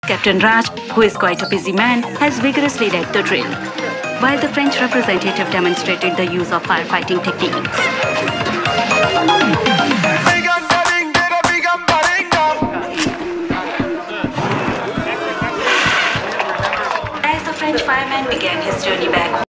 Captain Raj, who is quite a busy man, has vigorously led the drill, while the French representative demonstrated the use of firefighting techniques. As the French fireman began his journey back